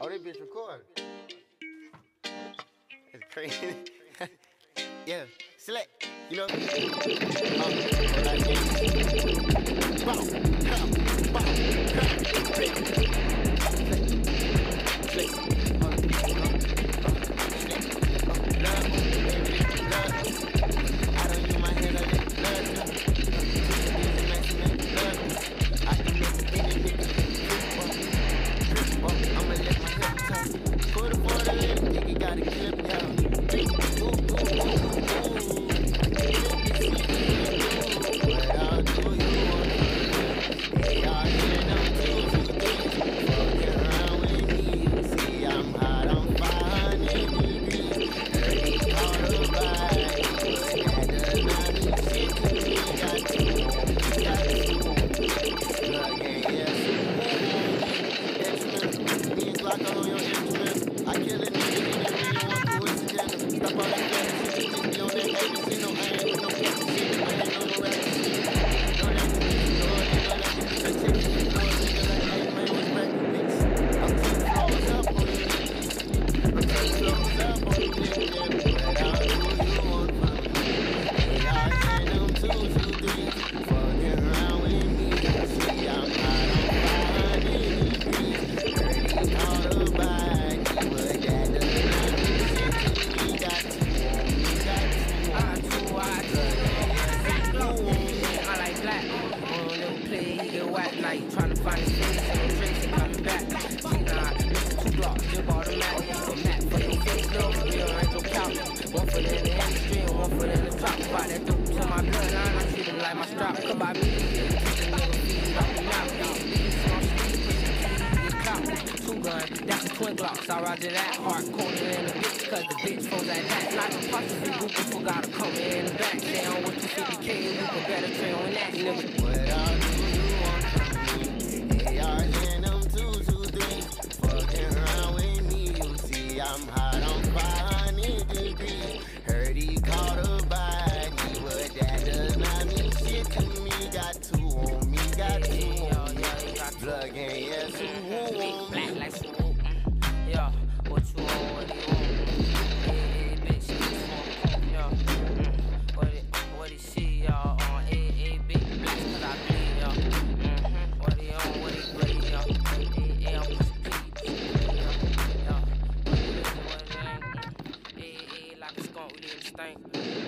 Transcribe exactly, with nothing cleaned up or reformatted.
Oh, this bitch recording. It's crazy. Yeah, select. You know. Like trying to find his face and the drinks and coming back. Nah, listen two blocks, just bought a Mac. A Mac for your face, no, real ain't no couch. One foot in the industry and one foot in the trap. Bought that dope to my bloodline, I treat it like my strap. Come by me, keep the nigga feed off the mouth. Two gun, that's a twin Glocks. I roger that, hard corner in the bitch, cause the bitch froze at that. Like a possibly goofy, forgot to come in the back. Down with the fifty K, you can better train on that, nigga. What I'll do, you want A R in them two two three, fucking around with me, you see I'm hot on five hundred degrees. Heard he caught a body, but that does not mean shit to me. Got two on me, got two on me. Plug in, yes, who on me? Black like swoop, yeah, what you want, what do you want? Hey, hey, bitch, yeah, mm, what it, what it see, y'all, on, hey, hey, big black, cause I bleed, yeah, mm-hmm, what it on, what it bleed, yeah, hey, hey, I'm pussy please, yeah, yeah, what it is, what it ain't, hey, hey, like a skunk, we live stink.